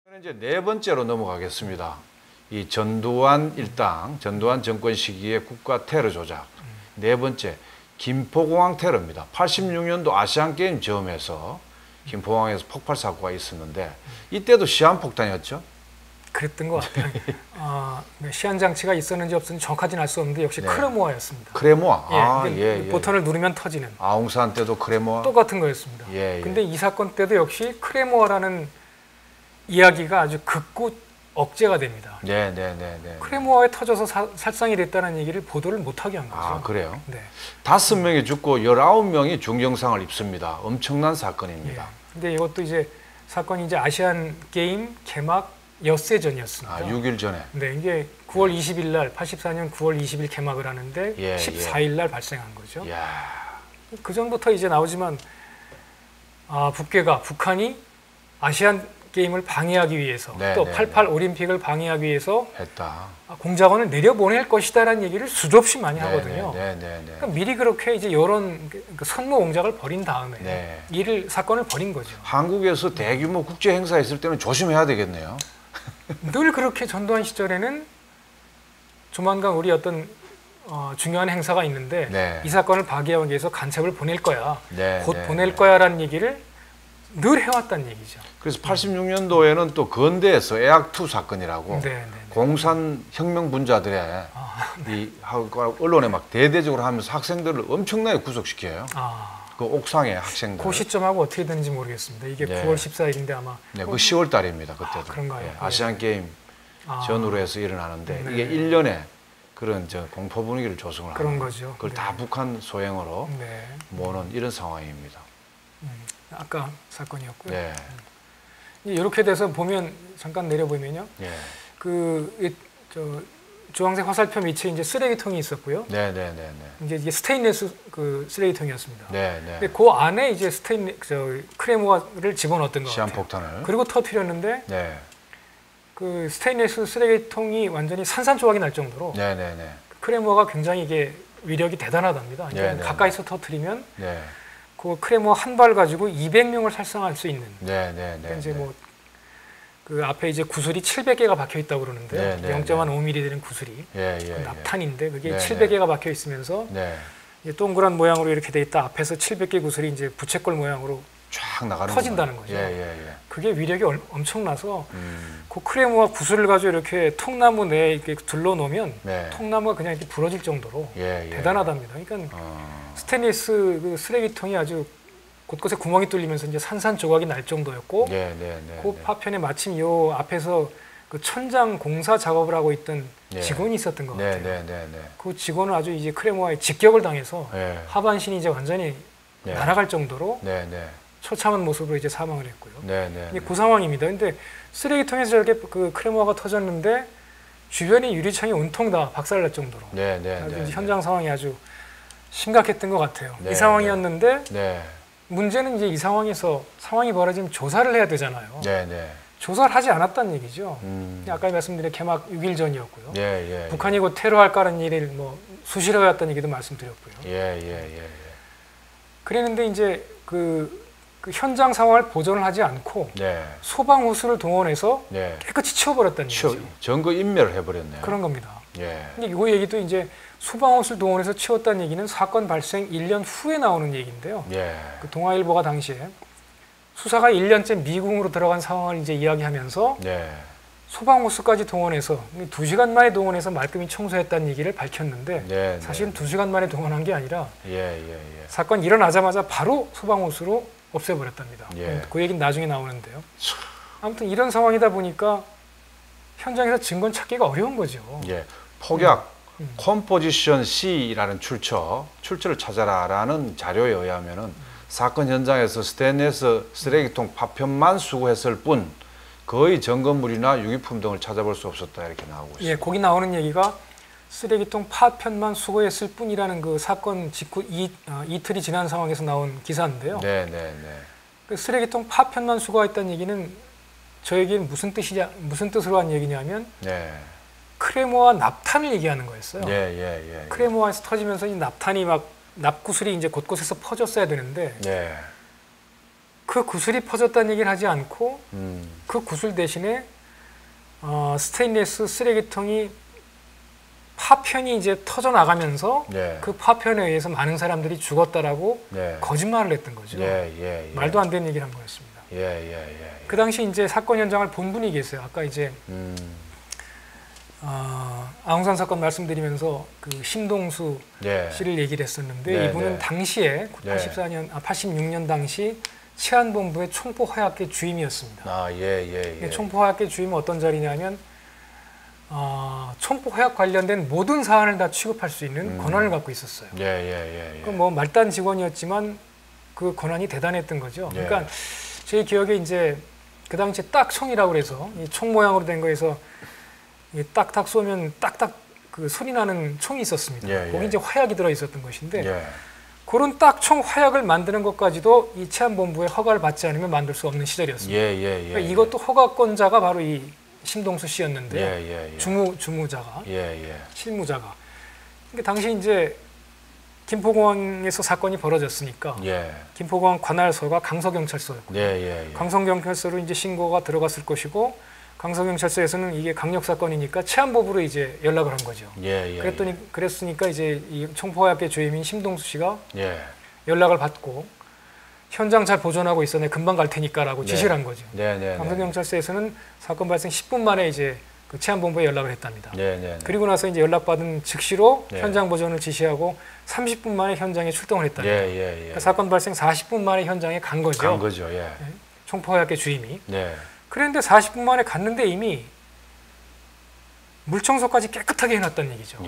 이제 네 번째로 넘어가겠습니다. 이 전두환 일당, 전두환 정권 시기의 국가 테러 조작. 네 번째, 김포공항 테러입니다. 86년도 아시안게임 즈음에서 김포공항에서 폭발 사고가 있었는데 이때도 시한폭탄이었죠? 그랬던 것 같아요. 시한 장치가 있었는지 없었는지 정확하지는 알 수 없는데 역시 네. 크레모아였습니다. 크레모아? 버튼을 누르면 터지는. 아웅산 때도 크레모아? 똑같은 거였습니다. 근데 이 사건 때도 역시 크레모아라는 이야기가 아주 극구 억제가 됩니다. 크레모아에 터져서 살상이 됐다는 얘기를 보도를 못하게 한 거죠. 아, 그래요? 네. 5명이 죽고 19명이 중경상을 입습니다. 엄청난 사건입니다. 근데 이것도 이제 사건이 이제 아시안 게임 개막 엿새 전이었습니다. 6일 전에. 네, 이게 9월 20일 날 84년 9월 20일 개막을 하는데 14일 날 발생한 거죠. 그 전부터 이제 나오지만 북한이 아시안 게임을 방해하기 위해서 또 88 올림픽을 방해하기 위해서 했다. 공작원을 내려보낼 것이다라는 얘기를 수도 없이 많이 하거든요. 그러니까 미리 그렇게 이제 이런 선모 공작을 벌인 다음에 사건을 벌인 거죠. 한국에서 대규모 국제 행사 있을 때는 조심해야 되겠네요. 늘 그렇게 전두환 시절에는 조만간 우리 어떤 중요한 행사가 있는데 이 사건을 방해하기 위해서 간첩을 보낼 거야. 곧 보낼 거야라는 얘기를 늘 해왔다는 얘기죠. 그래서 86년도에는 또 건대에서 에악2 사건이라고 공산 혁명 분자들의 이 언론에 막 대대적으로 하면서 학생들을 엄청나게 구속시켜요. 그 옥상에 학생들. 그 시점하고 어떻게 되는지 모르겠습니다. 이게 9월 14일인데 아마. 그 10월 달입니다. 그때도. 그런가요? 아시안 게임 전후로 해서 일어나는데 이게 1년에 그런 공포 분위기를 조성을 하는 거죠. 그걸 다 북한 소행으로 모는 이런 상황입니다. 아까 사건이었고요. 이렇게 돼서 보면 잠깐 내려보면요. 주황색 화살표 밑에 이제 쓰레기통이 있었고요. 이게 스테인리스 쓰레기통이었습니다. 근데 그 안에 이제 크레모아를 집어넣었던 것 같아요. 시한폭탄을. 그리고 터뜨렸는데 그 스테인리스 쓰레기통이 완전히 산산조각이 날 정도로 크레모아가 굉장히 이게 위력이 대단하답니다. 가까이서 터뜨리면 그 크레모아 한 발 가지고 200명을 살상할 수 있는. 이제 그 앞에 이제 구슬이 700개가 박혀 있다고 그러는데 0.5mm 되는 구슬이 납탄인데 그게 700개가 박혀 있으면서 동그란 모양으로 이렇게 돼 있다. 앞에서 700개 구슬이 이제 부채꼴 모양으로 쫙 나가는 터진다는 거죠. 그게 위력이 엄청나서 그 크레모아 구슬을 가지고 이렇게 통나무 내에 이렇게 둘러놓으면 통나무가 그냥 이렇게 부러질 정도로 대단하답니다. 그러니까 스테인리스 그 쓰레기통이 아주 곳곳에 구멍이 뚫리면서 이제 산산조각이 날 정도였고, 그 파편에 마침 요 앞에서 그 천장 공사 작업을 하고 있던 직원이 있었던 것 같아요. 그 직원은 아주 이제 크레모아에 직격을 당해서 하반신이 이제 완전히 날아갈 정도로 처참한 모습으로 이제 사망을 했고요. 이게 그 상황입니다. 근데 쓰레기통에서 저렇게 그 크레모아가 터졌는데 주변의 유리창이 온통 다 박살날 정도로 현장 상황이 아주 심각했던 것 같아요. 이 상황이었는데 문제는 이제 이 상황에서 상황이 벌어지면 조사를 해야 되잖아요. 조사를 하지 않았다는 얘기죠. 아까 말씀드린 개막 6일 전이었고요. 북한이 곧 테러할까라는 일을 수시로 해왔다는 얘기도 말씀드렸고요. 그랬는데 이제 그 현장 상황을 보존을 하지 않고 소방호수를 동원해서 깨끗이 치워버렸다는 얘기죠. 증거 인멸을 해버렸네요. 그런 겁니다. 근데 이 얘기도 이제 소방호수를 동원해서 치웠다는 얘기는 사건 발생 1년 후에 나오는 얘기인데요. 그 동아일보가 당시에 수사가 1년째 미궁으로 들어간 상황을 이제 이야기하면서 소방호수까지 동원해서 2시간 만에 동원해서 말끔히 청소했다는 얘기를 밝혔는데 사실은 2시간 만에 동원한 게 아니라 사건 일어나자마자 바로 소방호수로 없애버렸답니다. 그 얘기는 나중에 나오는데요. 아무튼 이런 상황이다 보니까 현장에서 증거 찾기가 어려운 거죠. 폭약, 컴포지션 C라는 출처를 찾아라라는 자료에 의하면은 사건 현장에서 스테인리스 쓰레기통 파편만 수거했을 뿐 거의 점검물이나 유기품 등을 찾아볼 수 없었다 이렇게 나오고 있습니다. 거기 나오는 얘기가 쓰레기통 파편만 수거했을 뿐이라는 그 사건 직후 이틀이 지난 상황에서 나온 기사인데요. 그 쓰레기통 파편만 수거했다는 얘기는 저에게는 무슨 뜻으로 한 얘기냐면 크레모아 납탄을 얘기하는 거였어요. 크레모아에서 터지면서 이 납탄이 납구슬이 이제 곳곳에서 퍼졌어야 되는데 그 그 구슬이 퍼졌다는 얘기를 하지 않고 그 구슬 대신에 스테인리스 쓰레기통이 파편이 이제 터져 나가면서 네. 그 파편에 의해서 많은 사람들이 죽었다라고 네. 거짓말을 했던 거죠. 말도 안 되는 얘기를 한 거였습니다. 그 당시 이제 사건 현장을 본 분이 계세요. 아까 이제 아웅산 사건 말씀드리면서 그 심동수 씨를 얘기를 했었는데 이분은 당시에 86년 당시 치안본부의 총포화약계 주임이었습니다. 총포화약계 주임은 어떤 자리냐면 총포화약 관련된 모든 사안을 다 취급할 수 있는 권한을 갖고 있었어요. 그 뭐 말단 직원이었지만 그 권한이 대단했던 거죠. 그러니까 제 기억에 이제 그 당시에 딱총이라고 그래서 이 총 모양으로 된 거에서 딱딱 쏘면 딱딱 그 소리 나는 총이 있었습니다. 거기 이제 화약이 들어 있었던 것인데 그런 딱총 화약을 만드는 것까지도 이 치안본부의 허가를 받지 않으면 만들 수 없는 시절이었습니다. 그러니까 이것도 허가권자가 바로 이 심동수 씨였는데요. 주무자가, 실무자가. 그러니까 당시 이제 김포공항에서 사건이 벌어졌으니까 김포공항 관할서가 강서경찰서였고 강서경찰서로 이제 신고가 들어갔을 것이고 강서경찰서에서는 이게 강력 사건이니까 치안법으로 이제 연락을 한 거죠. 그랬으니까 이제 이 총포화약계 주임인 심동수 씨가 연락을 받고 현장 잘 보존하고 있어, 내 금방 갈 테니까라고 지시를 한 거죠. 강서경찰서에서는 사건 발생 10분 만에 이제 그 치안본부에 연락을 했답니다. 그리고 나서 이제 연락받은 즉시로 현장 보존을 지시하고 30분 만에 현장에 출동을 했답니다. 그러니까 사건 발생 40분 만에 현장에 간 거죠. 총포화약계 주임이. 그런데 40분 만에 갔는데 이미 물청소까지 깨끗하게 해놨다는 얘기죠.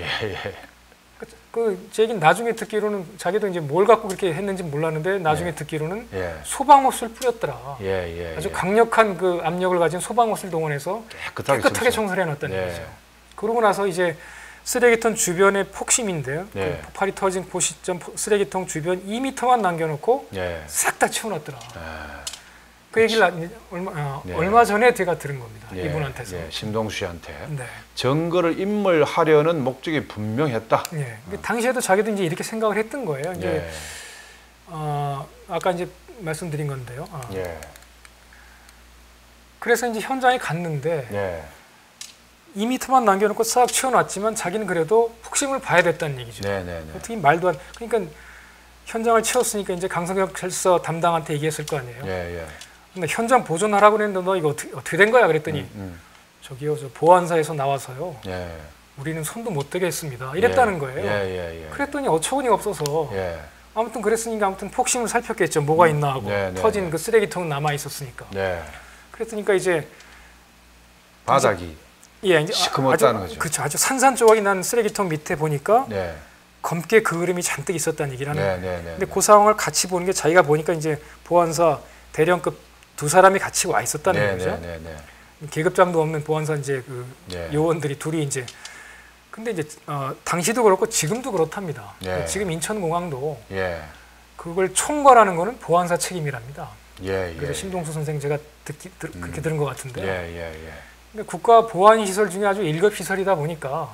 제 얘기는 나중에 듣기로는 자기도 이제 뭘 갖고 그렇게 했는지 몰랐는데 나중에 듣기로는 소방호스를 뿌렸더라. 아주 강력한 그 압력을 가진 소방호스를 동원해서 깨끗하게 청소를 해놨다는 얘기죠. 그러고 나서 이제 쓰레기통 주변의 폭심인데요. 그 폭발이 터진 포시점 쓰레기통 주변 2m만 남겨놓고 싹 다 치워놨더라. 그 얘기를 얼마 전에 제가 들은 겁니다. 이분한테서. 심동수 씨한테. 증거를 인멸하려는 목적이 분명했다. 당시에도 자기도 이제 이렇게 생각을 했던 거예요. 이제 아까 이제 말씀드린 건데요. 그래서 이제 현장에 갔는데 2m만 남겨놓고 싹 치워놨지만 자기는 그래도 폭심을 봐야 됐다는 얘기죠. 어떻게 말도 안. 그러니까 현장을 치웠으니까 이제 강서경찰서 담당한테 얘기했을 거 아니에요. 근데 현장 보존하라고 그랬는데 너 이거 어떻게 된 거야? 그랬더니 저기요, 저 보안사에서 나와서요. 우리는 손도 못 대게 했습니다. 이랬다는 거예요. 그랬더니 어처구니가 없어서 아무튼 그랬으니까 아무튼 폭심을 살폈겠죠. 뭐가 있나 하고 터진 그 쓰레기통은 남아 있었으니까. 그랬으니까 이제 바닥이 이제 시커멓다는 거죠. 그렇죠. 아주 산산조각이 난 쓰레기통 밑에 보니까 검게 그을음이 잔뜩 있었다는 얘기를 하는 거예요. 근데 그 상황을 같이 보는 게 자기가 보니까 이제 보안사 대령급 두 사람이 같이 와 있었다는 거죠. 계급장도 없는 보안사 이제 그 요원들이 둘이 이제. 근데 이제 당시도 그렇고 지금도 그렇답니다. 지금 인천공항도 그걸 총괄하는 거는 보안사 책임이랍니다. 그래서 심동수 선생 제가 그렇게 들은 것 같은데. 그러니까 국가 보안 시설 중에 아주 1급 시설이다 보니까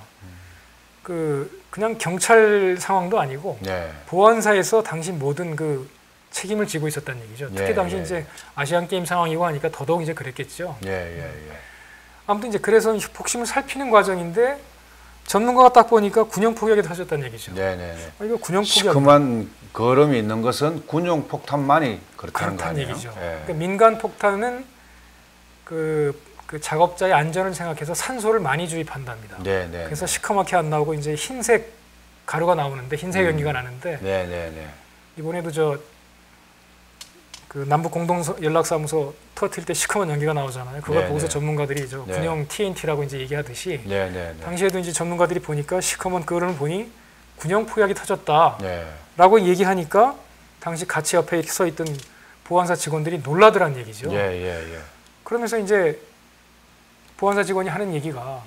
그냥 경찰 상황도 아니고 보안사에서 당시 모든 그 책임을 지고 있었다는 얘기죠. 특히 당시 이제 아시안 게임 상황이고 하니까 더더욱 이제 그랬겠죠. 아무튼 이제 그래서 폭심을 살피는 과정인데 전문가가 딱 보니까 군용 폭약이 터졌다는 얘기죠. 이거 군용 폭약. 시커먼 거름이 있는 것은 군용 폭탄만이 그렇다는 거 아니에요? 얘기죠. 그러니까 민간 폭탄은 그 작업자의 안전을 생각해서 산소를 많이 주입한답니다. 그래서 시커멓게 안 나오고 이제 흰색 가루가 나오는데 흰색 연기가 나는데 이번에도 그 남북 공동 연락사무소 터뜨릴 때 시커먼 연기가 나오잖아요. 그걸 보고서 전문가들이 군용 TNT라고 이제 얘기하듯이 당시에도 이제 전문가들이 보니까 시커먼 그거를 보니 군용 폭약이 터졌다라고 얘기하니까 당시 같이 옆에 서 있던 보안사 직원들이 놀라더란 얘기죠. 그러면서 이제 보안사 직원이 하는 얘기가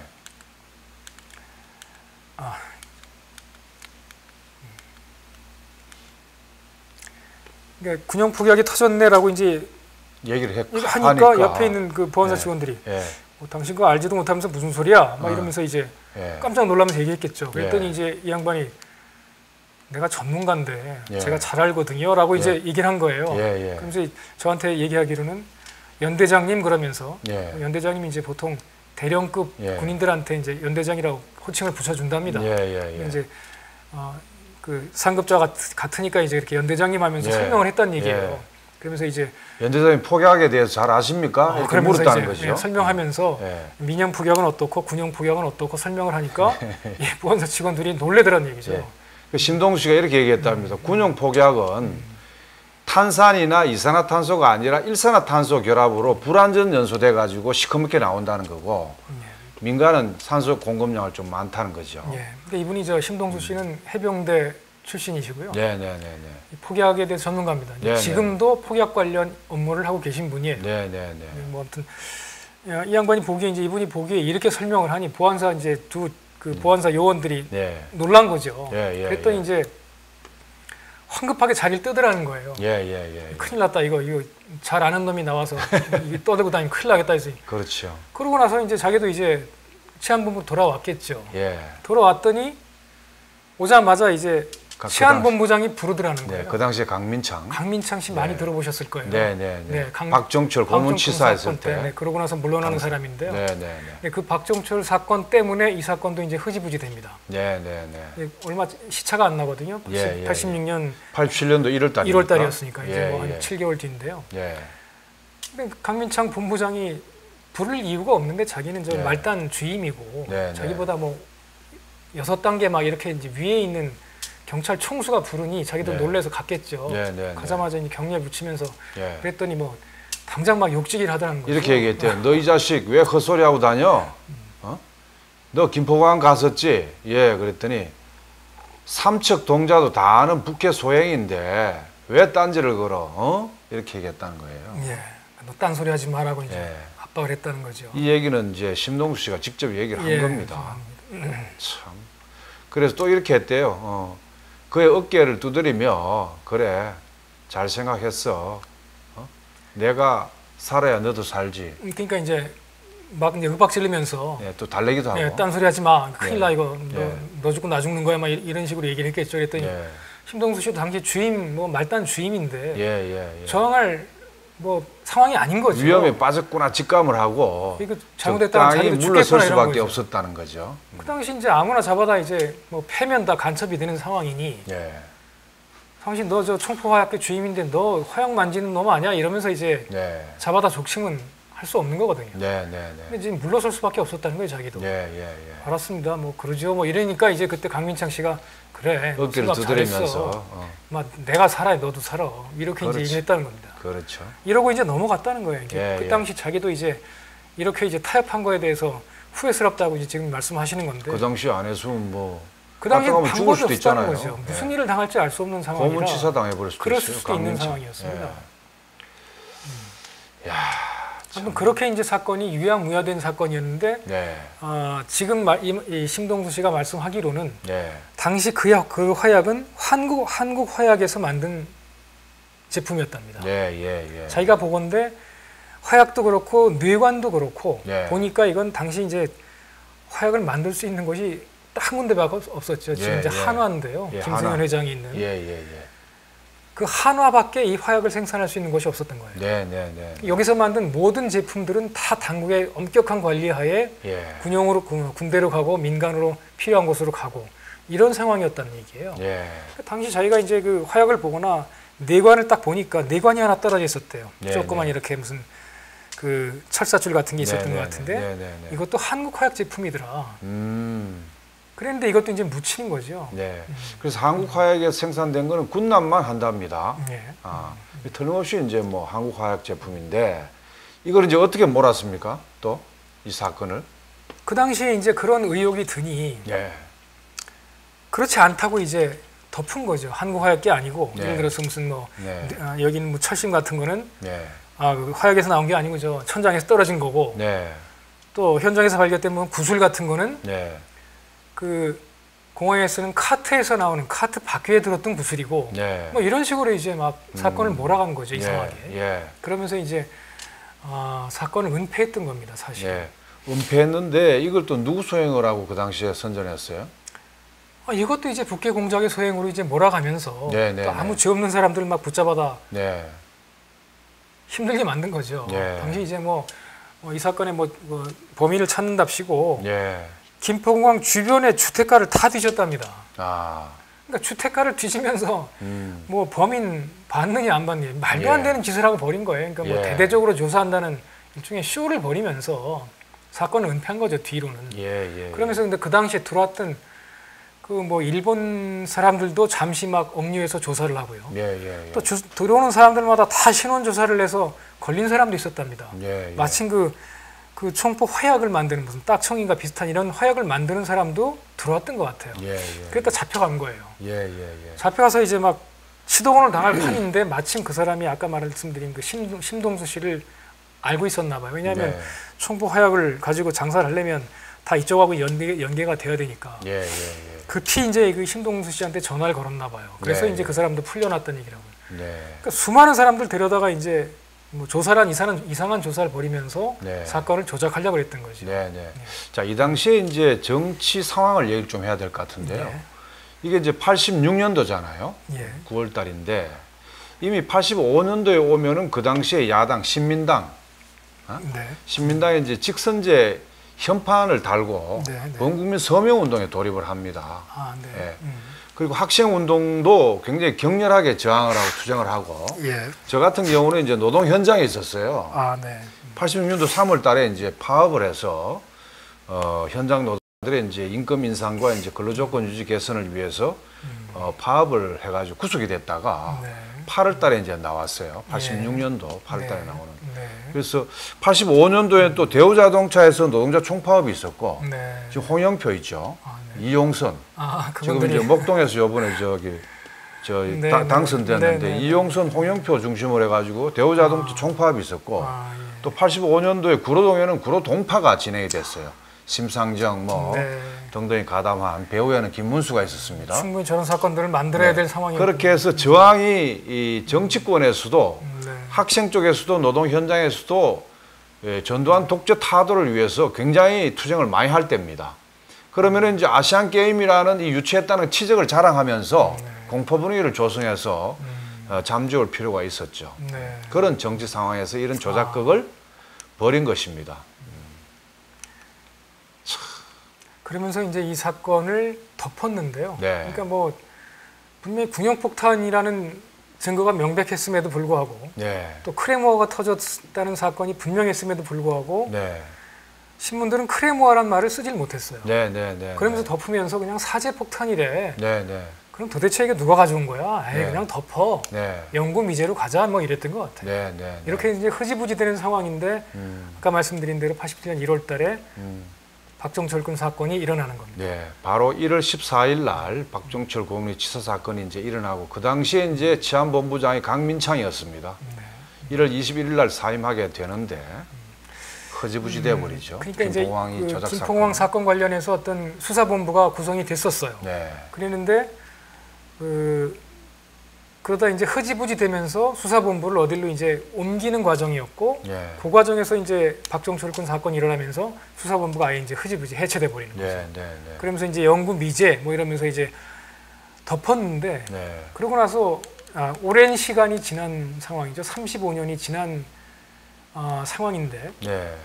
그러니까 군용 폭약이 터졌네라고 이제 얘기를 하니까 옆에 있는 그 보안사 직원들이 당신 그거 알지도 못하면서 무슨 소리야? 막 이러면서 이제 깜짝 놀라면서 얘기했겠죠. 그랬더니 이제 이 양반이 내가 전문가인데 예. 제가 잘 알거든요라고 예. 이제 얘기를 한 거예요. 예, 예. 그러면서 저한테 얘기하기로는 연대장님 그러면서 예. 연대장님이 이제 보통 대령급 예. 군인들한테 이제 연대장이라고 호칭을 붙여준답니다. 예. 이제 그 상급자 같으니까 이제 이렇게 연대장님 하면서 예. 설명을 했다는 얘기예요. 예. 그러면서 이제 연대장님 폭약에 대해서 잘 아십니까? 이렇게 물었다는 거죠. 예, 설명하면서 민영 폭약은 어떻고 군용 폭약은 어떻고 설명을 하니까 이 보안사 직원들이 놀래더라는 얘기죠. 예. 그 신동수 씨가 이렇게 얘기했답니다. 군용 폭약은 탄산이나 이산화탄소가 아니라 일산화탄소 결합으로 불완전 연소돼 가지고 시커멓게 나온다는 거고 민간은 산소 공급량을 좀 많다는 거죠. 예. 근데 이분이 신동수 씨는 해병대 출신이시고요. 네네네. 폭약에 대해서 전문가입니다. 네네. 지금도 폭약 관련 업무를 하고 계신 분이에요. 네네네. 뭐 아무튼 이 양반이 보기에 이제 이분이 보기에 이렇게 설명을 하니 보안사 이제 그 보안사 요원들이 네. 놀란 거죠. 예. 그랬더니 이제 황급하게 자리를 뜨더라는 거예요. 예. 큰일 났다 이거 잘 아는 놈이 나와서 이게 떠들고 다니면 큰일 나겠다 해서. 그렇죠. 그러고 나서 이제 자기도 이제 치안본부 돌아왔겠죠. 예. 돌아왔더니 오자마자 이제 그 치안본부장이 부르더라는 거예요. 네, 그 당시에 강민창 씨 많이 들어보셨을 거예요. 네. 박정철 고문치사 했을 때. 네, 그러고 나서 물러나는 사람인데요. 네. 그 박정철 사건 때문에 이 사건도 이제 흐지부지 됩니다. 네. 얼마 시차가 안 나거든요. 86년 87년도 1월 달이었으니까 이제 뭐 한 7개월 뒤인데요. 근데 강민창 본부장이 부를 이유가 없는데 자기는 저 말단 주임이고 자기보다 뭐 6단계 막 이렇게 이제 위에 있는 경찰 총수가 부르니 자기도 놀래서 갔겠죠. 가자마자 이제 경례 붙이면서 그랬더니 뭐 당장 막 욕지기를 하더라는 거죠. 이렇게 얘기했대요. 너 이 자식 왜 헛소리 하고 다녀? 너 김포공항 갔었지? 예, 그랬더니 삼척 동자도 다 아는 북해 소행인데 왜 딴지를 걸어? 이렇게 얘기했다는 거예요. 예, 너 딴소리 하지 말라고 이제 압박을 했다는 거죠. 이 얘기는 이제 심동수 씨가 직접 얘기를 한 겁니다. 참. 그래서 또 이렇게 했대요. 그의 어깨를 두드리며 그래 잘 생각했어. 내가 살아야 너도 살지. 그러니까 이제 막 이제 윽박 지르면서 또 달래기도 하고. 딴소리 하지 마. 큰일 나 이거. 너 죽고 나 죽는 거야. 막 이런 식으로 얘기를 했겠죠. 그랬더니 심동수 씨도 당시 주임 뭐 말단 주임인데 저항할 뭐 상황이 아닌 거죠. 위험에 빠졌구나 직감을 하고 이거 잘못했다면 자기도 물러설 수밖에 없었다는 거죠. 그 당시 이제 아무나 잡아다 이제 뭐 패면 다 간첩이 되는 상황이니. 당신 너 저 청포화학교 주임인데 너 화약 만지는 놈 아니야? 이러면서 이제 잡아다 족칭은 할 수 없는 거거든요. 근데 지금 물러설 수밖에 없었다는 거예요, 자기도. 알았습니다. 뭐 그러죠. 뭐 이러니까 이제 그때 강민창 씨가 그래. 어깨를 두드리면서 막 내가 살아야 너도 살아. 이렇게 이제 얘기했다는 겁니다. 그렇죠. 이러고 이제 넘어갔다는 거예요. 그 당시 자기도 이제 이렇게 이제 타협한 거에 대해서 후회스럽다고 이제 지금 말씀하시는 건데. 그 당시 안 했으면 뭐. 그 당시 방법이 없었다는 거죠. 무슨 일을 당할지 알 수 없는 상황이라. 고문치사 당해버릴 수도 그럴 있어요. 수도 있는 상황이었습니다. 참. 그렇게 이제 사건이 유야무야된 사건이었는데 지금 이 심동수 씨가 말씀하기로는 당시 그 화약은 한국 화약에서 만든 제품이었답니다. 자기가 보건대 화약도 그렇고 뇌관도 그렇고 보니까 이건 당시 이제 화약을 만들 수 있는 곳이 딱 한 군데밖에 없었죠. 지금 이제 한화인데요. 김승현 회장이 있는. 그 한화밖에 이 화약을 생산할 수 있는 곳이 없었던 거예요. 여기서 만든 모든 제품들은 다 당국의 엄격한 관리하에 군용으로 군대로 가고 민간으로 필요한 곳으로 가고 이런 상황이었다는 얘기예요. 당시 자기가 이제 그 화약을 보거나 뇌관을 딱 보니까 뇌관이 하나 떨어져 있었대요. 조그만 이렇게 무슨 그 철사줄 같은 게 있었던 것 같은데 이것도 한국 화약 제품이더라. 그런데 이것도 이제 묻히는 거죠. 그래서 한국 화약에 생산된 거는 군납만 한답니다. 틀림없이 이제 뭐 한국 화약 제품인데 이걸 이제 어떻게 몰았습니까? 또 이 사건을? 그 당시에 이제 그런 의혹이 드니 그렇지 않다고 이제 덮은 거죠. 한국 화약이 아니고 예를 들어서 무슨 뭐 여기는 뭐 철심 같은 거는 그 화약에서 나온 게 아니고 저 천장에서 떨어진 거고 또 현장에서 발견된 뭐 구슬 같은 거는 그 공항에 쓰는 카트에서 나오는 카트 바퀴에 들었던 구슬이고 뭐 이런 식으로 이제 막 사건을 몰아간 거죠. 이상하게. 그러면서 이제 사건을 은폐했던 겁니다. 사실. 은폐했는데 이걸 또 누구 소행을 하고 그 당시에 선전했어요? 이것도 이제 북계 공작의 소행으로 이제 몰아가면서 또 아무 죄 없는 사람들 막 붙잡아다 힘들게 만든 거죠. 당시 이제 이 사건의 범인을 찾는답시고 김포공항 주변의 주택가를 다 뒤졌답니다. 그러니까 주택가를 뒤지면서 범인 받느냐 안 받느냐 말도 안 되는 짓을 하고 버린 거예요. 그러니까 대대적으로 조사한다는 일종의 쇼를 벌이면서 사건을 은폐한 거죠, 뒤로는. 그러면서 근데 그 당시에 들어왔던 일본 사람들도 잠시 막 억류해서 조사를 하고요. 또 들어오는 사람들마다 다 신원 조사를 해서 걸린 사람도 있었답니다. 마침 그 총포 화약을 만드는 무슨 딱청인가 비슷한 이런 화약을 만드는 사람도 들어왔던 것 같아요. 그러니까 잡혀간 거예요. 잡혀가서 이제 막 치도곤을 당할 판인데 마침 그 사람이 아까 말씀드린 그 심동수 씨를 알고 있었나 봐요. 왜냐하면 총포 화약을 가지고 장사를 하려면 다 이쪽하고 연계가 돼야 되니까. 급히 이제 그 심동수 씨한테 전화를 걸었나 봐요. 그래서 이제 그 사람도 풀려났던 얘기라고요. 그러니까 수많은 사람들 데려다가 이제 조사란 이상한 조사를 벌이면서 사건을 조작하려고 했던 거죠. 자, 이 당시에 이제 정치 상황을 얘기를 좀 해야 될 것 같은데요. 이게 이제 86년도잖아요. 9월 달인데 이미 85년도에 오면은 그 당시에 야당 신민당, 신민당이 이제 직선제 현판을 달고 범국민 서명운동에 돌입을 합니다. 그리고 학생운동도 굉장히 격렬하게 저항을 하고 투쟁을 하고 저 같은 경우는 이제 노동 현장에 있었어요. 86년도 3월 달에 이제 파업을 해서 현장 노동자들의 이제 임금 인상과 이제 근로조건 유지 개선을 위해서 파업을 해가지고 구속이 됐다가 8월 달에 이제 나왔어요. 86년도 8월 달에 나오는. 그래서 85년도에 또 대우자동차에서 노동자 총파업이 있었고 지금 홍영표 있죠. 이용선. 지금 이제 목동에서 요번에 당선됐는데 이용선, 홍영표 중심으로 해가지고 대우자동차 총파업이 있었고 또 85년도에 구로동에는 구로동파가 진행이 됐어요. 심상정 등등이 가담한 배후에는 김문수가 있었습니다. 충분히 저런 사건들을 만들어야 될 상황이었군요. 그렇게 해서 저항이 이 정치권에서도 학생 쪽에서도 노동 현장에서도 전두환 독재 타도를 위해서 굉장히 투쟁을 많이 할 때입니다. 그러면 이제 아시안 게임이라는 이 유치했다는 치적을 자랑하면서 공포 분위기를 조성해서 잠재울 필요가 있었죠. 그런 정치 상황에서 이런 조작극을 벌인 것입니다. 그러면서 이제 이 사건을 덮었는데요. 그러니까 분명히 군용폭탄이라는 증거가 명백했음에도 불구하고 또 크레모아가 터졌다는 사건이 분명했음에도 불구하고 신문들은 크레모아란 말을 쓰질 못했어요. 그러면서 덮으면서 그냥 사제폭탄이래. 그럼 도대체 이게 누가 가져온 거야? 그냥 덮어. 영구 미제로 가자 이랬던 것 같아요. 이렇게 이제 흐지부지 되는 상황인데 아까 말씀드린 대로 87년 1월 달에 박정철군 사건이 일어나는 겁니다. 바로 1월 14일 날 박정철 고문의 치사 사건이 이제 일어나고 그 당시에 이제 치안본부장이 강민창이었습니다. 1월 21일 날 사임하게 되는데 흐지부지 돼 버리죠. 그러니까 이제 김포공항 사건 관련해서 어떤 수사본부가 구성이 됐었어요. 그랬는데 그러다 이제 흐지부지 되면서 수사본부를 어디로 이제 옮기는 과정이었고 그 과정에서 이제 박정철군 사건이 일어나면서 수사본부가 아예 이제 흐지부지 해체돼 버리는 거죠. 그러면서 이제 영구 미제 이러면서 이제 덮었는데 그러고 나서 오랜 시간이 지난 상황이죠. 35년이 지난 상황인데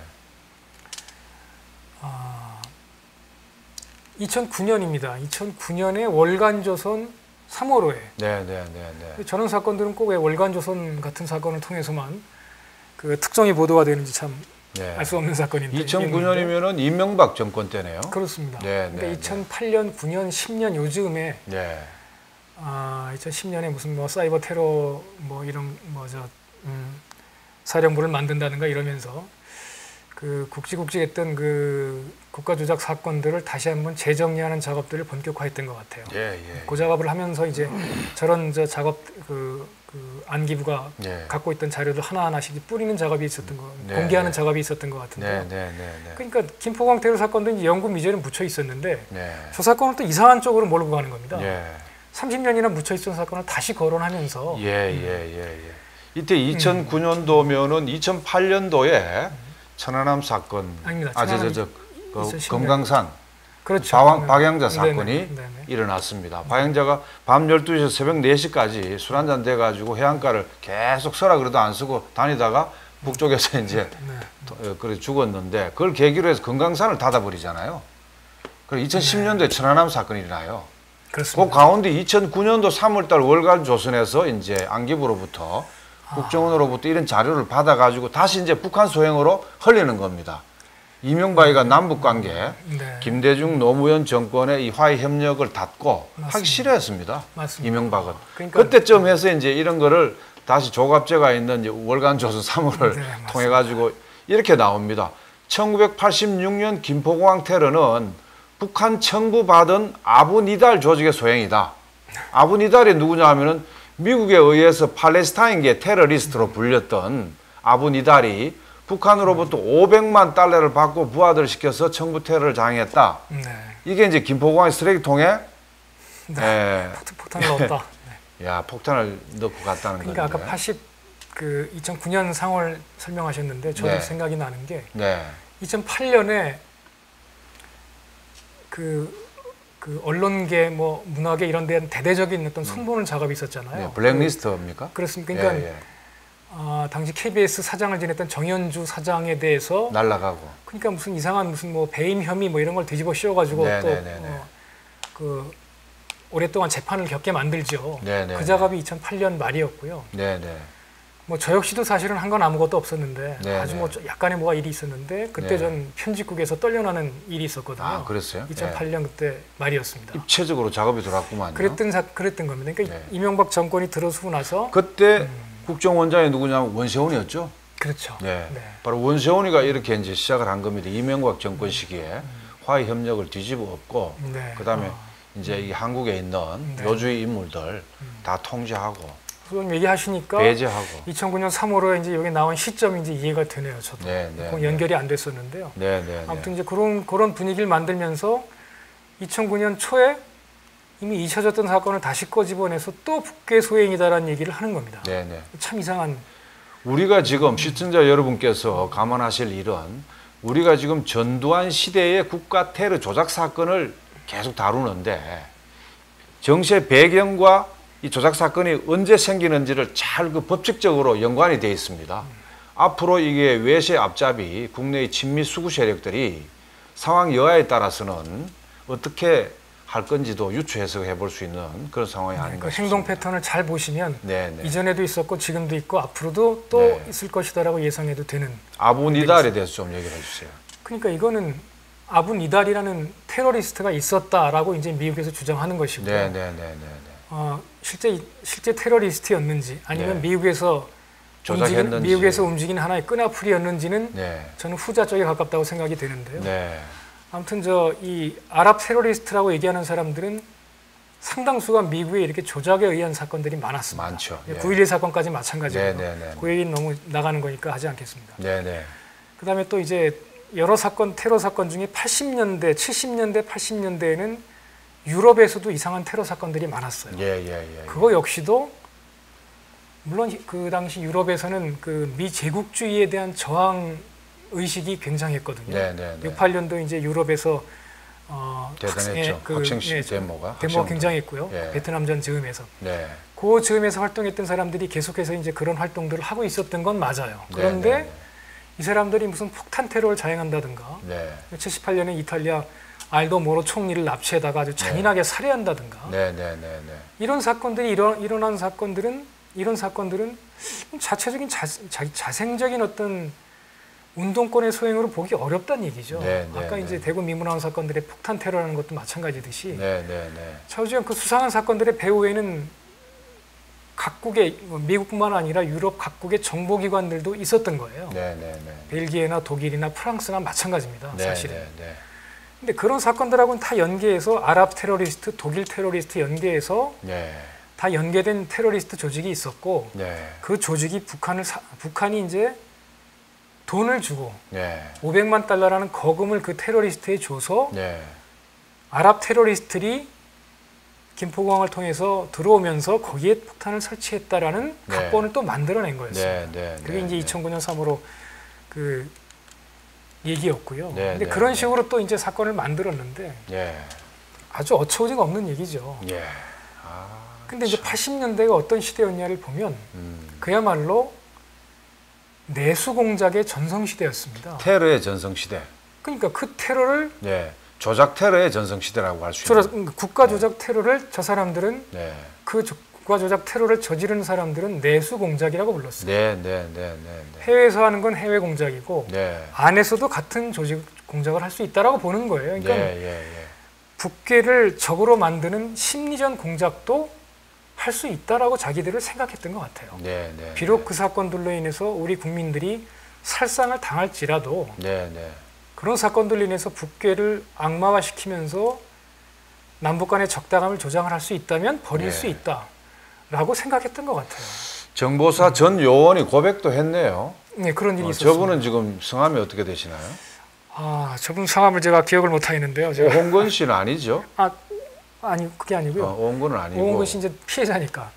2009년입니다. 2009년에 월간조선 3월호에 저런 사건들은 꼭 왜 월간조선 같은 사건을 통해서만 그 특정이 보도가 되는지 참 알 수 없는 사건인데 2009년이면은 이명박 정권 때네요. 그렇습니다. 그러니까 2008년, 9년, 10년 요즘에 2010년에 무슨 사이버 테러 이런 사령부를 만든다든가 이러면서 그 굵직굵직했던 그 국가 조작 사건들을 다시 한번 재정리하는 작업들을 본격화했던 것 같아요. 그 작업을 하면서 이제 저런 작업 그 안기부가 갖고 있던 자료들 하나하나씩 뿌리는 작업이 있었던 거, 공개하는 작업이 있었던 것 같은데. 그러니까 김포공항 테러 사건도 이제 영구 미제는 묻혀 있었는데 저 사건을 또 이상한 쪽으로 몰고 가는 겁니다. 30년이나 묻혀 있었던 사건을 다시 거론하면서. 이때 2009년도면은 2008년도에 천안함 사건, 아닙니다. 검강산 그렇죠. 박영자 사건이 일어났습니다. 박영자가 밤 12시에서 새벽 4시까지 술 한잔 돼가지고 해안가를 계속 서라 그래도 안 쓰고 다니다가 북쪽에서 이제 그래 죽었는데 그걸 계기로 해서 금강산을 닫아버리잖아요. 그리고 2010년도에 천안함 사건이 일어나요. 그렇습니다. 그 가운데 2009년도 3월달 월간 조선에서 이제 안기부로부터 국정원으로부터 이런 자료를 받아가지고 다시 이제 북한 소행으로 흘리는 겁니다. 이명박이가 남북 관계, 김대중 노무현 정권의 이 화해 협력을 닫고 하기 싫어했습니다. 이명박은. 그러니까, 그때쯤 해서 이제 이런 거를 다시 조갑제가 있는 이제 월간 조선 3호를 통해 가지고 이렇게 나옵니다. 1986년 김포공항 테러는 북한 청부받은 아부니달 조직의 소행이다. 아부니달이 누구냐 하면은 미국에 의해서 팔레스타인계 테러리스트로 불렸던 아부니달이 북한으로부터 500만 달러를 받고 부하들 시켜서 청부 테러를 장했다. 이게 이제 김포공항 쓰레기통에 폭탄을 넣었다. 야, 폭탄을 넣고 갔다는 거죠. 그러니까 아까 2009년 상월 설명하셨는데 저도 생각이 나는 게 2008년에 그 언론계 뭐 문화계 이런 데 대대적인 어떤 손보는 작업이 있었잖아요. 블랙리스트입니까? 그렇습니다. 그러니까 당시 KBS 사장을 지냈던 정현주 사장에 대해서 날라가고. 그러니까 무슨 이상한 무슨 뭐 배임 혐의 뭐 이런 걸 뒤집어 씌워가지고 그 오랫동안 재판을 겪게 만들죠. 그 작업이 2008년 말이었고요. 뭐 저 역시도 사실은 한 건 아무것도 없었는데 아주 뭐 약간의 뭐가 일이 있었는데 그때 전 편집국에서 떨려나는 일이 있었거든요. 아, 그랬어요? 2008년 그때 말이었습니다. 입체적으로 작업이 들어왔구만요. 그랬던 겁니다. 그러니까 이명박 정권이 들어서고 나서 그때 국정원장이 누구냐면 원세훈이었죠. 그렇죠. 바로 원세훈이가 이렇게 이제 시작을 한 겁니다. 이명박 정권 시기에 화해 협력을 뒤집어 엎고 그다음에 이제 이 한국에 있는 요주의 인물들 다 통제하고. 그런 얘기하시니까 배제하고. 2009년 3월에 이제 여기 나온 시점이 이제 이해가 되네요. 저도 연결이 안 됐었는데요. 아무튼 이제 그런 분위기를 만들면서 2009년 초에 이미 잊혀졌던 사건을 다시 꺼집어내서 또 북괴 소행이다라는 얘기를 하는 겁니다. 참 이상한. 우리가 지금 시청자 여러분께서 감안하실 일은 우리가 지금 전두환 시대의 국가 테러 조작 사건을 계속 다루는데 정세 배경과 이 조작 사건이 언제 생기는지를 잘 그 법칙적으로 연관이 되어 있습니다. 앞으로 이게 외세 앞잡이 국내의 친미 수구 세력들이 상황 여하에 따라서는 어떻게 할 건지도 유추 해석해 볼 수 있는 그런 상황이 아닌가 싶습니다. 행동 패턴을 잘 보시면 이전에도 있었고 지금도 있고 앞으로도 또 있을 것이다라고 예상해도 되는. 아부니달에 대해서 좀 얘기를 해주세요. 그러니까 이거는 아부니달이라는 테러리스트가 있었다라고 이제 미국에서 주장하는 것이고요. 실제 테러리스트였는지 아니면 미국에서 움직인 하나의 끈아풀이였는지는 저는 후자 쪽에 가깝다고 생각이 되는데요. 아무튼 이 아랍 테러리스트라고 얘기하는 사람들은 상당수가 미국에 이렇게 조작에 의한 사건들이 많았습니다. 많죠. 9.11 사건까지 마찬가지고요. 그 얘기는 너무 나가는 거니까 하지 않겠습니다. 그다음에 또 이제 여러 사건, 테러 사건 중에 80년대, 70년대, 80년대에는 유럽에서도 이상한 테러 사건들이 많았어요. 그거 역시도 물론 그 당시 유럽에서는 그 미제국주의에 대한 저항 의식이 굉장했거든요. 68년도 이제 유럽에서 대단했죠. 학생 데모가 굉장했고요. 베트남전 즈음에서. 그 즈음에서 활동했던 사람들이 계속해서 이제 그런 활동들을 하고 있었던 건 맞아요. 그런데 이 사람들이 무슨 폭탄 테러를 자행한다든가 78년에 이탈리아 알도 모로 총리를 납치해다가 아주 잔인하게 살해한다든가 이런 사건들이 일어난 사건들은 자체적인 자생적인 어떤 운동권의 소행으로 보기 어렵다는 얘기죠. 아까 이제 대구 미문화원 사건들의 폭탄 테러라는 것도 마찬가지듯이 차후지간 그 수상한 사건들의 배후에는 각국의 미국뿐만 아니라 유럽 각국의 정보기관들도 있었던 거예요. 벨기에나 독일이나 프랑스나 마찬가지입니다. 사실은. 근데 그런 사건들하고는 다 연계해서 아랍 테러리스트, 독일 테러리스트 연계해서 다 연계된 테러리스트 조직이 있었고 그 조직이 북한이 이제 돈을 주고 500만 달러라는 거금을 그 테러리스트에 줘서 아랍 테러리스트들이 김포공항을 통해서 들어오면서 거기에 폭탄을 설치했다라는 각본을 또 만들어낸 거였습니다. 그게 이제 2009년 3월로 그 얘기였고요. 근데 그런 식으로 또 이제 사건을 만들었는데 아주 어처구니가 없는 얘기죠. 근데 이제 80년대가 어떤 시대였냐를 보면 그야말로 내수 공작의 전성시대였습니다. 테러의 전성시대. 그러니까 그 테러를 조작 테러의 전성시대라고 할 수 있는. 국가 조작 테러를 저 사람들은 그 국가 조작 테러를 저지른 사람들은 내수 공작이라고 불렀어요. 해외에서 하는 건 해외 공작이고 안에서도 같은 조직 공작을 할 수 있다라고 보는 거예요. 그러니까 북괴를 적으로 만드는 심리전 공작도 할 수 있다라고 자기들을 생각했던 것 같아요. 비록 그 사건들로 인해서 우리 국민들이 살상을 당할지라도 그런 사건들로 인해서 북괴를 악마화시키면서 남북 간의 적당함을 조장을 할 수 있다면 버릴 수 있다라고 생각했던 것 같아요. 정보사 전 요원이 고백도 했네요. 네, 그런 일이 있었어요. 저분은 지금 성함이 어떻게 되시나요? 저분 성함을 제가 기억을 못 하겠는데요. 오홍근 씨는 아니죠? 아니 그게 아니고요. 오홍근은 아니고. 오홍근 씨 이제 피해자니까.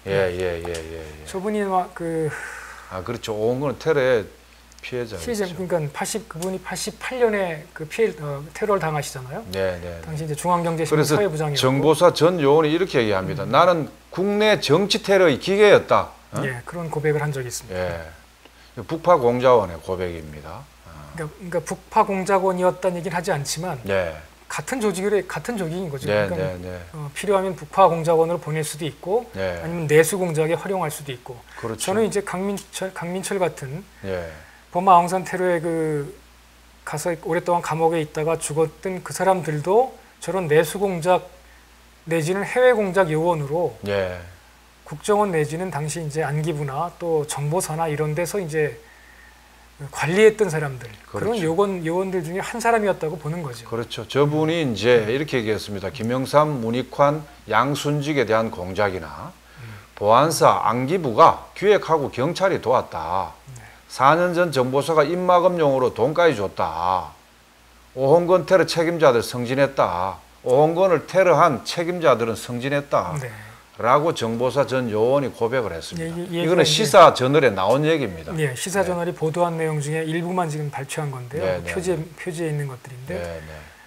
저분이 막 그렇죠. 오홍근은 테러의 피해자. 그러니까 그분이 88년에 그 테러를 당하시잖아요. 당시 이제 중앙경제신문 사회부장이었고. 정보사 전 요원이 이렇게 얘기합니다. 나는 국내 정치 테러의 기계였다. 그런 고백을 한 적이 있습니다. 북파 공작원의 고백입니다. 그러니까 북파 공작원이었다는 얘기는 하지 않지만 같은 조직인 거죠. 그러니까 필요하면 북파 공작원으로 보낼 수도 있고 아니면 내수 공작에 활용할 수도 있고. 그렇죠. 저는 이제 강민철 같은 버마 아웅산 테러에 가서 오랫동안 감옥에 있다가 죽었던 그 사람들도 저런 내수 공작 내지는 해외 공작 요원으로 국정원 내지는 당시 이제 안기부나 또 정보사나 이런 데서 이제 관리했던 사람들, 그런 요원들 중에 한 사람이었다고 보는 거죠. 그렇죠. 저분이 이제 이렇게 얘기했습니다. 김영삼, 문익환, 양순직에 대한 공작이나 보안사, 안기부가 기획하고 경찰이 도왔다. 4년 전 정보사가 입막음용으로 돈까지 줬다. 오홍근 테러 책임자들 승진했다. 오홍근을 테러한 책임자들은 승진했다. 라고 정보사 전 요원이 고백을 했습니다. 이거는 시사저널에 나온 얘기입니다. 시사저널이 보도한 내용 중에 일부만 지금 발췌한 건데요. 표지에 있는 것들인데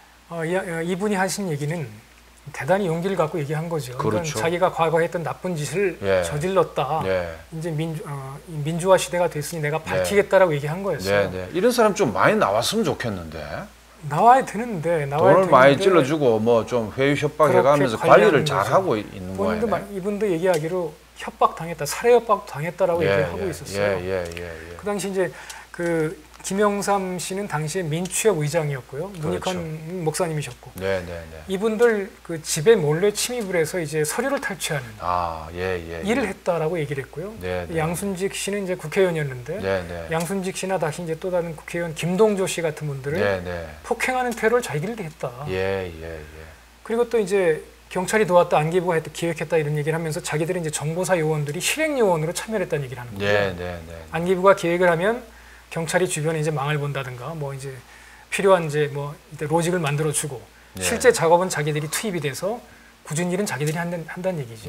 이분이 하신 얘기는 대단히 용기를 갖고 얘기한 거죠. 그러니까 자기가 과거에 했던 나쁜 짓을 저질렀다. 이제 민주화 시대가 됐으니 내가 밝히겠다라고 얘기한 거였어요. 이런 사람 좀 많이 나왔으면 좋겠는데. 나와야 되는데 돈을 많이 찔러주고 뭐 좀 회유 협박해가면서 관리를 잘하고 있는 거예요. 이분도 얘기하기로 협박당했다, 살해 협박 당했다라고 얘기하고 있었어요. 그 당시 이제 그 김영삼 씨는 당시에 민취협 의장이었고요. 문익환 목사님이셨고. 이분들 그 집에 몰래 침입을 해서 이제 서류를 탈취하는 일을 했다라고 얘기를 했고요. 양순직 씨는 이제 국회의원이었는데 양순직 씨나 다시 이제 또 다른 국회의원 김동조 씨 같은 분들을 폭행하는 테러를 자기들이 했다. 그리고 또 이제 경찰이 도왔다, 안기부가 기획했다 이런 얘기를 하면서 자기들은 이제 정보사 요원들이 실행 요원으로 참여했다는 얘기를 하는 거예요. 안기부가 기획을 하면 경찰이 주변에 이제 망을 본다든가 뭐 이제 필요한 이제 뭐 로직을 만들어 주고 실제 작업은 자기들이 투입이 돼서 굳은 일은 자기들이 한다는 얘기죠.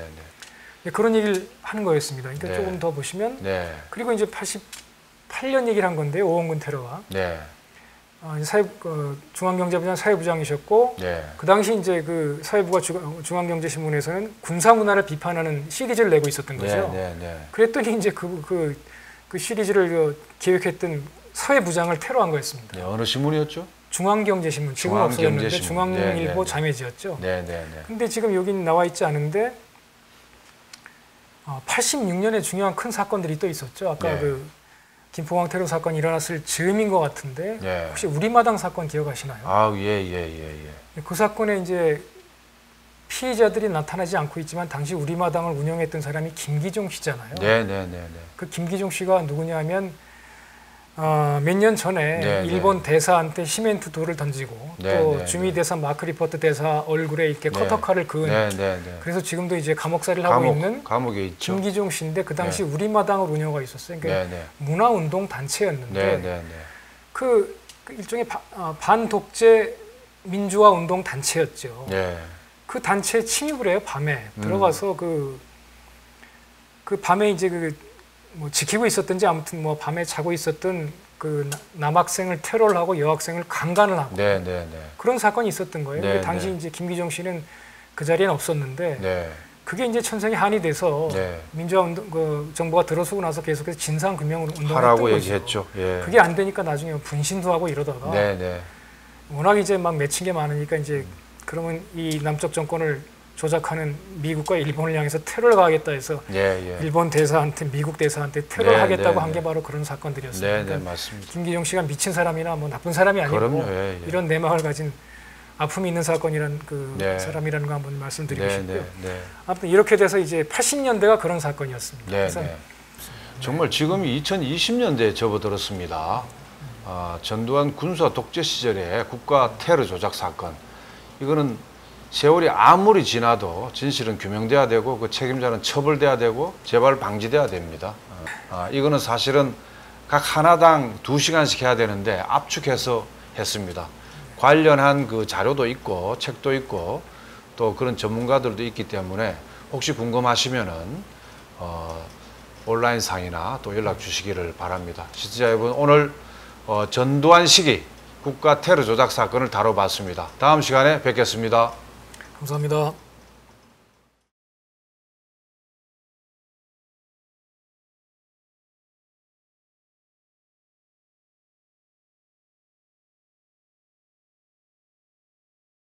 그런 얘기를 하는 거였습니다. 그러니까 조금 더 보시면 그리고 이제 88년 얘기를 한 건데요. 오홍근 테러와 중앙경제부장 사회부장이셨고 그 당시 이제 그 사회부가 중앙경제신문에서는 군사문화를 비판하는 시리즈를 내고 있었던 거죠. 그랬더니 이제 그 시리즈를 기획했던 사회부장을 테러한 거였습니다. 어느 신문이었죠? 중앙경제신문. 지금 없어졌는데 중앙일보 자매지였죠. 근데 지금 여기 나와 있지 않은데 86년에 중요한 큰 사건들이 또 있었죠. 아까 그 김포광 테러 사건이 일어났을 즈음인 것 같은데 혹시 우리마당 사건 기억하시나요? 그 사건에 이제 피해자들이 나타나지 않고 있지만 당시 우리마당을 운영했던 사람이 김기종 씨잖아요. 그 김기종 씨가 누구냐면 몇 년 전에 일본 대사한테 시멘트 돌을 던지고 또 주미 대사 마크 리포트 대사 얼굴에 이렇게 커터칼을 그은 그래서 지금도 이제 감옥살이를 하고 있는 감옥에 있죠. 김기종 씨인데 그 당시 우리마당을 운영하고 있었어요. 그러니까 문화운동 단체였는데 그 일종의 반독재 민주화 운동 단체였죠. 그 단체에 침입을 해요. 밤에 들어가서 그 밤에 이제 뭐 지키고 있었던지 아무튼 뭐 밤에 자고 있었던 그 남학생을 테러를 하고 여학생을 강간을 하고 그런 사건이 있었던 거예요. 근데 당시 이제 김기정 씨는 그 자리에는 없었는데 그게 이제 천성이 한이 돼서 민주화 운동, 그 정부가 들어서고 나서 계속해서 진상 규명 운동을 하라고 했던 얘기했죠. 거죠. 그게 안 되니까 나중에 분신도 하고 이러다가 워낙 이제 막 맺힌 게 많으니까 이제 그러면 이 남쪽 정권을 조작하는 미국과 일본을 향해서 테러를 가하겠다 해서 일본 대사한테 미국 대사한테 테러를 하겠다고 한 게 바로 그런 사건들이었어요. 그러니까 맞습니다. 김기정 씨가 미친 사람이나 뭐 나쁜 사람이 아니고 이런 내막을 가진 아픔이 있는 사건이란 그 사람이라는 거 한번 말씀드리고 싶고요. 아무튼 이렇게 돼서 이제 80년대가 그런 사건이었습니다. 그래서 정말 지금이 2020년대에 접어들었습니다. 전두환 군사 독재 시절의 국가 테러 조작 사건. 이거는 세월이 아무리 지나도 진실은 규명돼야 되고 그 책임자는 처벌돼야 되고 재발 방지돼야 됩니다. 이거는 사실은 각 하나당 2시간씩 해야 되는데 압축해서 했습니다. 관련한 그 자료도 있고 책도 있고 또 그런 전문가들도 있기 때문에 혹시 궁금하시면은 온라인 상이나 또 연락 주시기를 바랍니다. 시청자 여러분, 오늘 전두환 시기 국가 테러 조작 사건을 다뤄봤습니다. 다음 시간에 뵙겠습니다. 감사합니다.